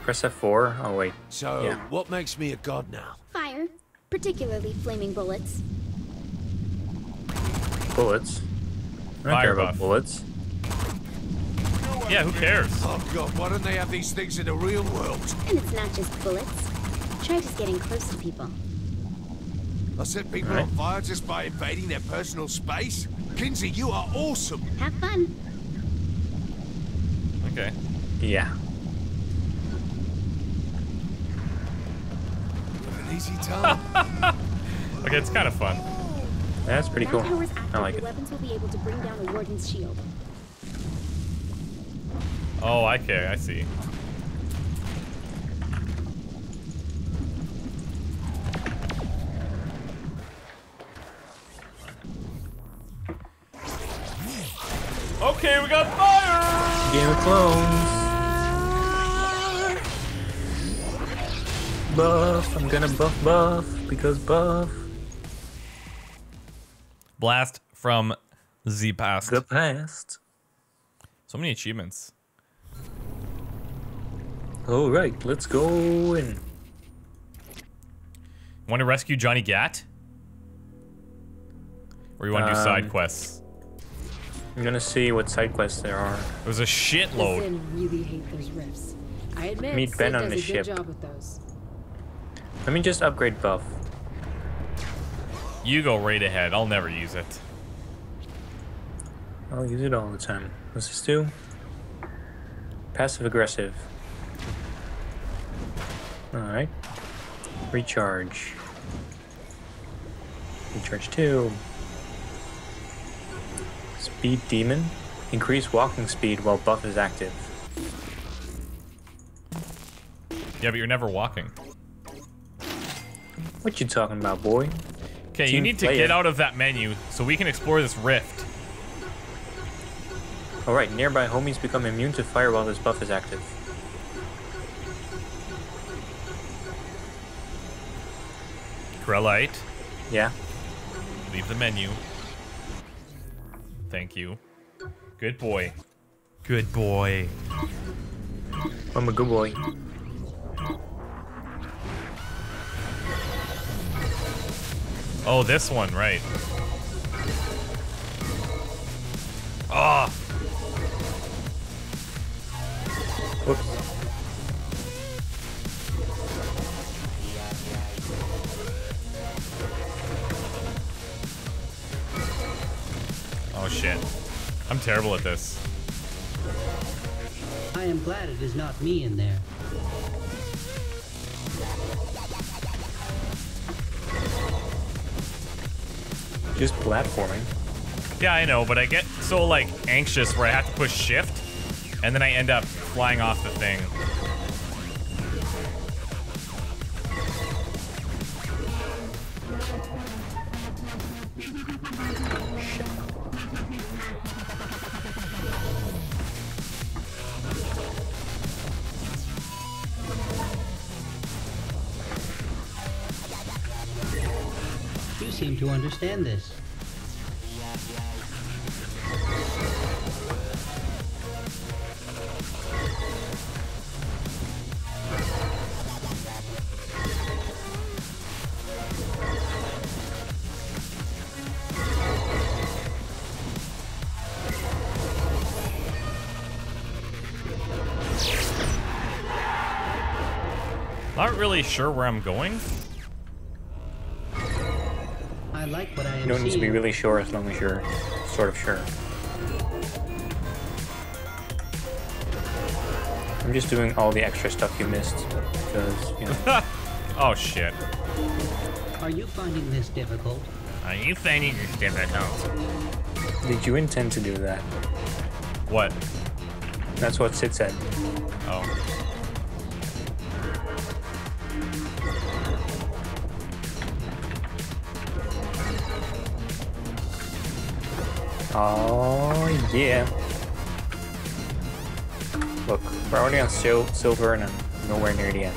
Press F4. Oh wait. So, Yeah. what makes me a god now? Fire, particularly flaming bullets. Bullets. I don't Fire care about buff. bullets. Yeah, who cares? Oh god, why don't they have these things in the real world? And it's not just bullets. Try just getting close to people. I set people Right. on fire just by invading their personal space? Kinsey, you are awesome! Have fun. Okay. Yeah. An easy time. Okay, it's kind of fun. That's pretty cool. That power's active, I like your it. weapons will be able to bring down a warden's shield. Oh, okay, I see. Okay, we got fire! Game of Thrones. Buff. I'm gonna buff because buff. Blast from the past. The past. So many achievements. All right, let's go in. Want to rescue Johnny Gat? Or you want to do side quests? I'm gonna see what side quests there are. There's a shitload. Zen really hate those rifts. I admit, Meet Sid Ben on does the a ship. good job with those. Let me just upgrade buff. You go right ahead. I'll never use it. I'll use it all the time. What's this do? Passive aggressive. Alright. Recharge. Recharge 2. Speed demon. Increase walking speed while buff is active. Yeah, but you're never walking. What you talking about, boy? Okay, you Team need to player. get out of that menu so we can explore this rift. Alright, nearby homies become immune to fire while this buff is active. Grelite, Yeah? leave the menu. Thank you. Good boy. Good boy. I'm a good boy. Oh, this one, right. Oh, Whoops. oh shit. I'm terrible at this. I am glad it is not me in there. Just platforming. Yeah, I know, but I get so like anxious where I have to push shift and then I end up flying off the thing. You seem to understand this. Not really sure where I'm going. I like what I am You don't need to be seeing. really sure as long as you're sort of sure. I'm just doing all the extra stuff you missed because, you know. Oh shit. Are you finding this difficult? Are you finding this difficult? Did you intend to do that? What? That's what Sid said. Oh. Oh, yeah. Look, we're already on silver and I'm nowhere near the end.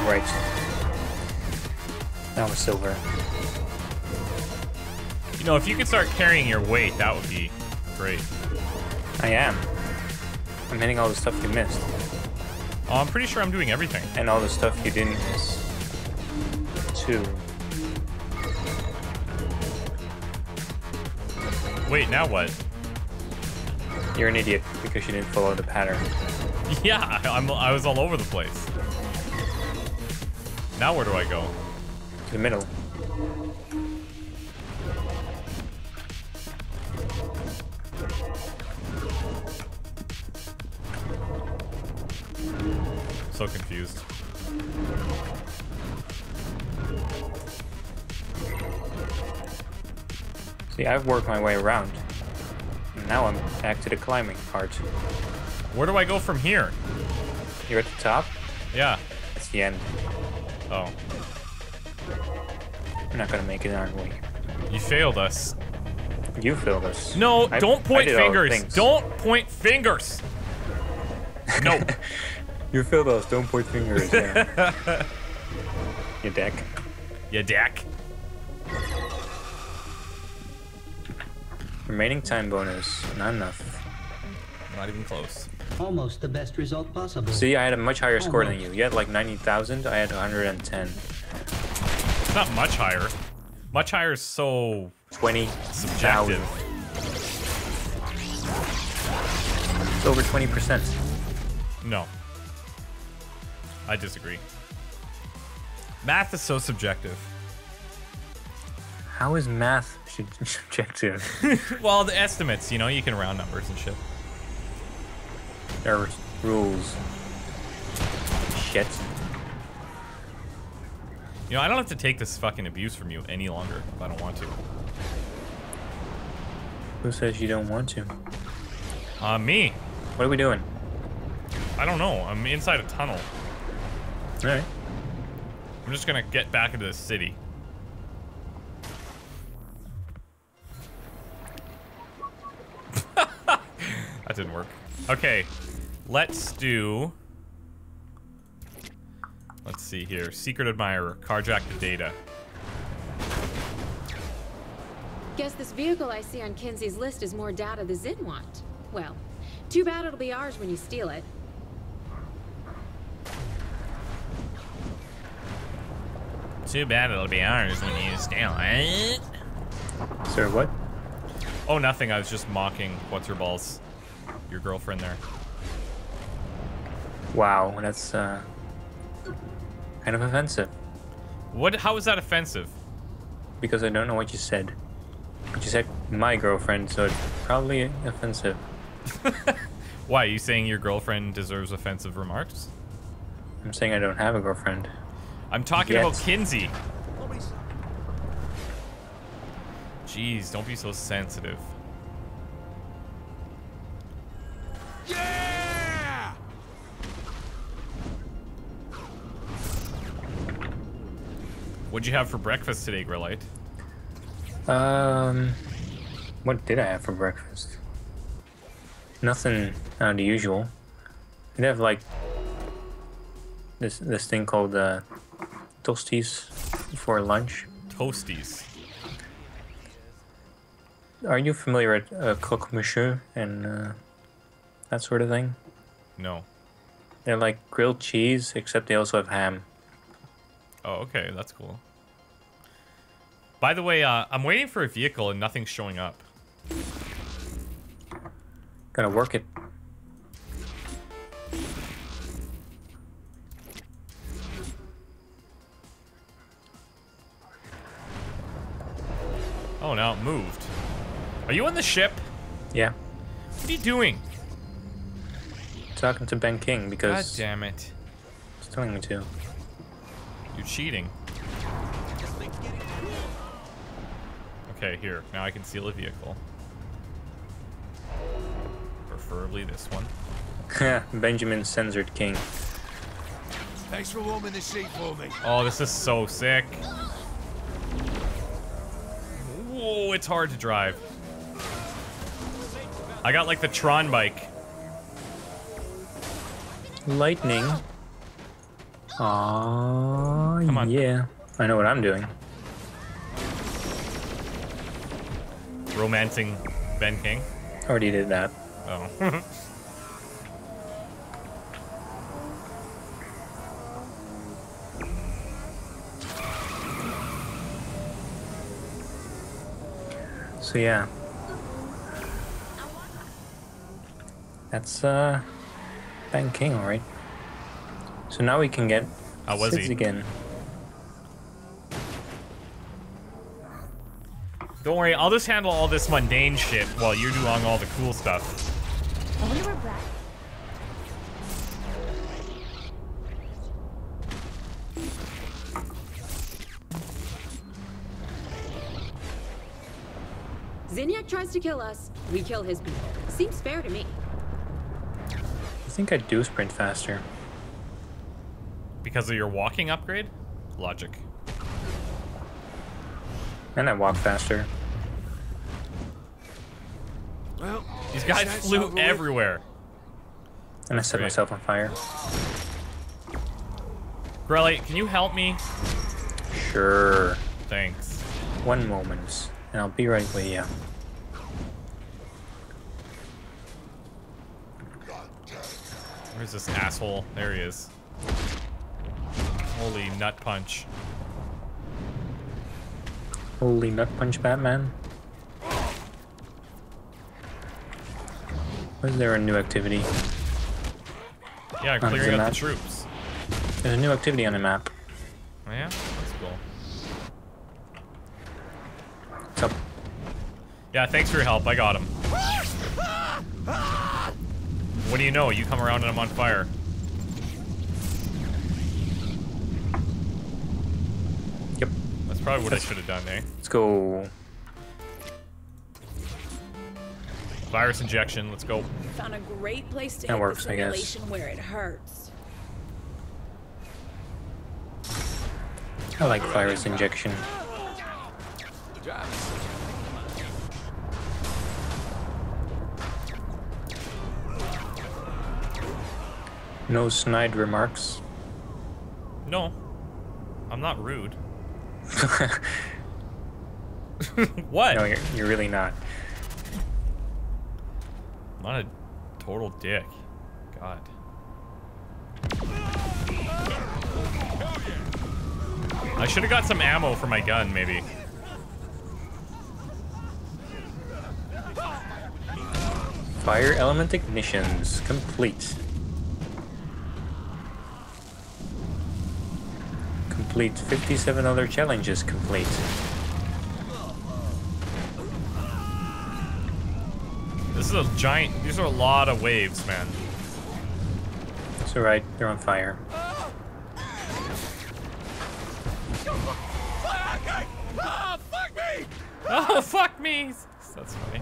Right. Now we're silver. You know, if you could start carrying your weight, that would be great. I am. I'm hitting all the stuff you missed. Oh, I'm pretty sure I'm doing everything. And all the stuff you didn't miss. Too. Wait, now what? You're an idiot because you didn't follow the pattern. Yeah, I was all over the place. Now where do I go? To the middle. So confused. See, I've worked my way around. And now I'm back to the climbing part. Where do I go from here? You're at the top? Yeah. That's the end. Oh. We're not gonna make it, aren't we? You failed us. You failed us. No, don't I point did all the fingers. things. Don't point fingers. No. You failed us. Don't point fingers. Yeah. You dick. You dick. Remaining time bonus. Not enough. Not even close. Almost the best result possible. See, I had a much higher score than Almost. you. You had like 90,000. I had 110. It's not much higher. Much higher is so 20. subjective. It's over 20%. No. I disagree. Math is so subjective. How is math subjective? Well, the estimates, you know, you can round numbers and shit. There are rules. Shit. You know, I don't have to take this fucking abuse from you any longer if I don't want to. Who says you don't want to? Me. What are we doing? I don't know. I'm inside a tunnel. Alright. I'm just gonna get back into the city. That didn't work. Okay, let's do... Let's see here. Secret Admirer. Carjack the data. Guess this vehicle I see on Kinsey's list is more data than Zin want. Well, too bad it'll be ours when you steal it. Too bad it'll be ours when you steal it. Sir, what? Oh, nothing. I was just mocking what's-her-balls. Your girlfriend there. Wow, that's kind of offensive. What? How is that offensive? Because I don't know what you said. But you said my girlfriend, so it's probably offensive. Why? Are you saying your girlfriend deserves offensive remarks? I'm saying I don't have a girlfriend. I'm talking Yet. about Kinsey. Jeez, don't be so sensitive. Yeah! What'd you have for breakfast today, Grillite? What did I have for breakfast? Nothing out of the usual. I'd have like this thing called toasties for lunch. Toasties. Are you familiar with croque monsieur and that sort of thing? No. They're like grilled cheese, except they also have ham. Oh, okay, that's cool. By the way, I'm waiting for a vehicle and nothing's showing up. Gotta work it. Oh, now it moved. Are you on the ship? Yeah. What are you doing? Talking to Ben King God because damn it. he's telling me to. You're cheating. Okay, here. Now I can steal a vehicle. Preferably this one. Benjamin Censored King. Thanks for warming the seat for me. Oh, this is so sick. Whoa, it's hard to drive. I got like the Tron bike. Lightning. Aww, Come on. yeah. I know what I'm doing. Romancing Ben King. Already did that. Oh. So yeah. That's Ben King, alright. So now we can get How was Sid's he? again. Don't worry, I'll just handle all this mundane shit while you're doing all the cool stuff. I wonder where Brad. Zinyak tries to kill us, we kill his people. Seems fair to me. I think I do sprint faster. Because of your walking upgrade? Logic. And I walk faster. Well, These guys that's flew over with. everywhere. And I set great. myself on fire. Grelly, can you help me? Sure. Thanks. One moment. And I'll be right with you. Where's this asshole? There he is. Holy nut punch. Holy nut punch, Batman. Was there a new activity? Yeah, Oh, clearing is it out the that? troops. There's a new activity on the map. Oh, yeah? That's cool. It's up. Yeah, thanks for your help. I got him. What do you know? You come around and I'm on fire. Yep. That's probably what I should have done, eh? Let's go. Virus injection, let's go. Found a great place to That hit works, the I guess. simulation where it hurts. I like virus injection. No snide remarks. No. I'm not rude. What? No, you're really not. I'm not a total dick. God. I should have got some ammo for my gun, maybe. Fire element ignitions complete. Complete 57 other challenges complete. This is a giant. These are a lot of waves, man. It's alright, they're on fire. Fuck me! Oh, fuck me! That's funny.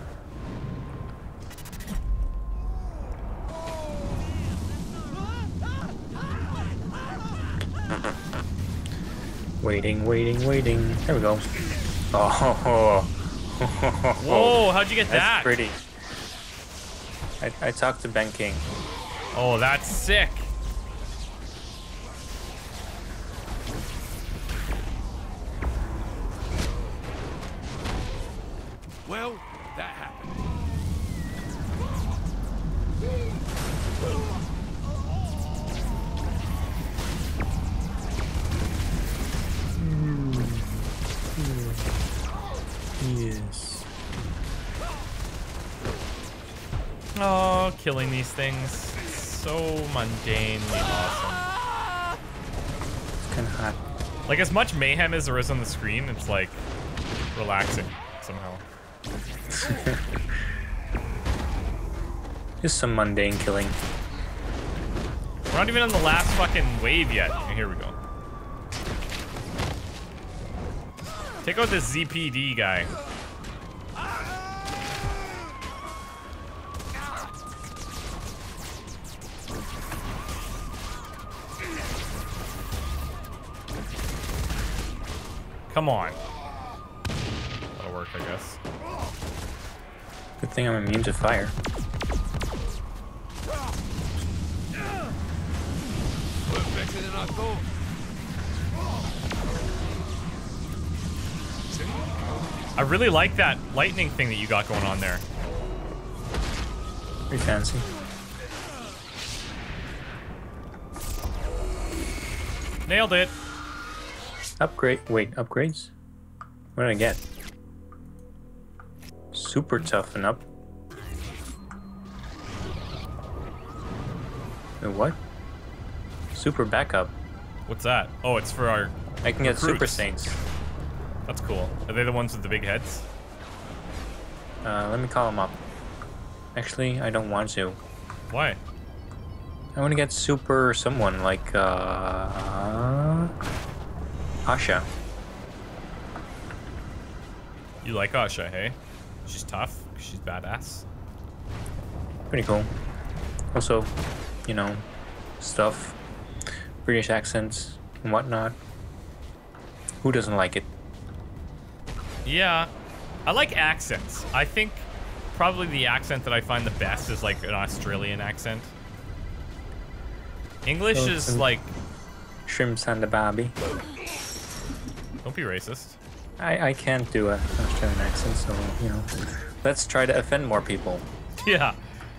Waiting, waiting, waiting. There we go. Oh, Whoa, how'd you get that's that? pretty. I talked to Ben King. Oh, that's sick. Well, that happened. Yes. Oh, killing these things. So mundanely awesome. It's kind of hot. Like, as much mayhem as there is on the screen, it's like relaxing somehow. Just some mundane killing. We're not even on the last fucking wave yet. And here we go. Take out this ZPD guy. Come on. That'll work, I guess. Good thing I'm immune to fire. We're fixing an I thought. I really like that lightning thing that you got going on there. Pretty fancy. Nailed it. Upgrade. Wait, upgrades? What did I get? Super toughen up. Wait, what? Super backup. What's that? Oh, it's for our I can get Super recruits. Saints. That's cool. Are they the ones with the big heads? Let me call them up. Actually, I don't want to. Why? I want to get super someone like Asha. You like Asha, hey? She's tough. She's badass. Pretty cool. Also, you know, stuff, British accents and whatnot. Who doesn't like it? Yeah, I like accents. I think probably the accent that I find the best is like an Australian accent. English Oh, is like... Shrimps and the Barbie. Don't be racist. I can't do an Australian accent, so, you know, let's try to offend more people. Yeah.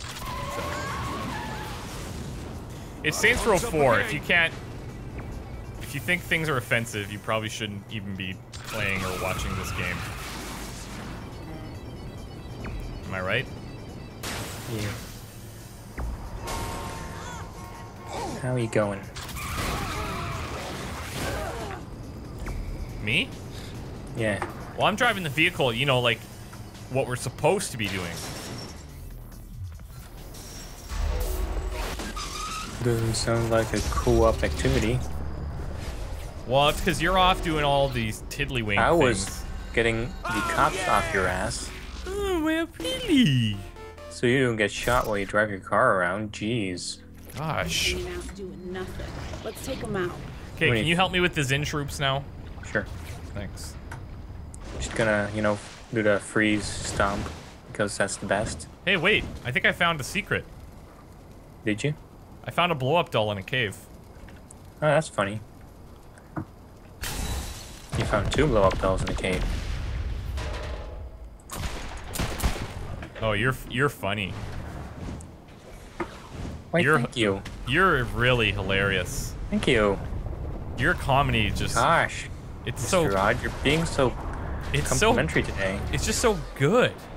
It's Saints Row 4. If you can't... If you think things are offensive, you probably shouldn't even be playing or watching this game. Am I right? Yeah. How are you going? Me? Yeah. Well, I'm driving the vehicle, you know, like what we're supposed to be doing. Doesn't sound like a co-op activity. Well, it's because you're off doing all these tiddlywink I things. was getting the cops off your ass, Oh, well, really? so you don't get shot while you drive your car around. Jeez. Gosh. Hanging out doing nothing. Let's take them out. Okay, Wait. can you help me with the Zin troops now? Sure. Thanks. Just gonna, you know, do the freeze stomp because that's the best. Hey, wait. I think I found a secret. Did you? I found a blow-up doll in a cave. Oh, that's funny. You found 2 blow-up dolls in the cave. Oh, you're funny. Why, You're- thank you. You're really hilarious. Thank you. Your comedy just Gosh, it's Mr. so Rod, you're being so it's so complimentary today. it's just so good.